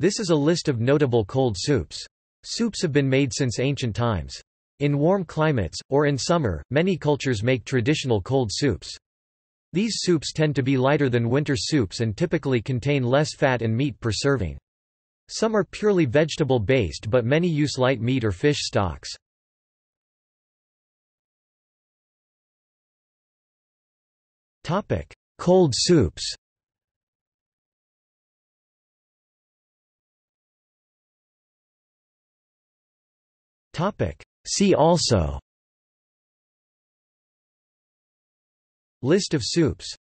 This is a list of notable cold soups. Soups have been made since ancient times. In warm climates, or in summer, many cultures make traditional cold soups. These soups tend to be lighter than winter soups and typically contain less fat and meat per serving. Some are purely vegetable-based, but many use light meat or fish stocks. Cold soups. See also: List of soups.